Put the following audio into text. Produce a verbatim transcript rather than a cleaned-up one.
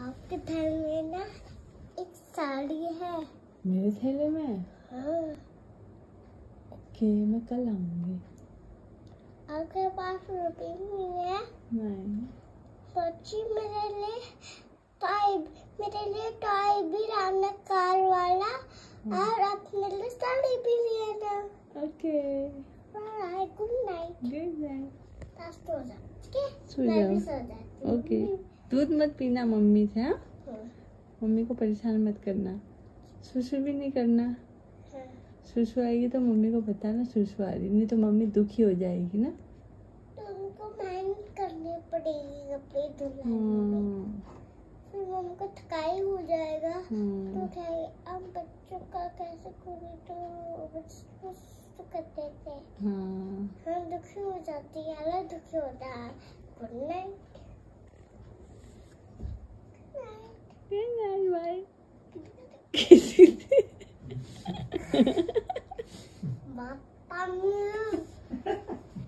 आपके थैले में ना एक साड़ी है। मेरे थैले में? हाँ। ओके, मैं कल आऊंगी। आपके पास रुपये नहीं है? नहीं। सोची मेरे लिए टॉय मेरे लिए टॉय भी लाना कार वाला और अपने लिए साड़ी भी लेना। Okay. Bye, good night. Good night. बस सो जा, ठीक है? सो मैं भी जाओ। सो जाती हूँ। ओके। दूध मत पीना मम्मी से। हाँ, हाँ। मम्मी को परेशान मत करना। सुसु भी नहीं करना। हाँ। सुसु आएगी तो मम्मी को बताना सुसु आ रही, नहीं तो मम्मी दुखी हो जाएगी ना। तो उनको मेहनत करनी पड़ेगी कपड़े धुलाने में। हाँ। फिर मम्मी को थकाई हो जाएगा। हाँ। तो क्या अब बच्चों का कैसे करें, तो बच्चों तो करते थे। हाँ। हम दुखी हो जाती है, अलग दुखी होता है। Good night. Good night. Bye. किसी Mata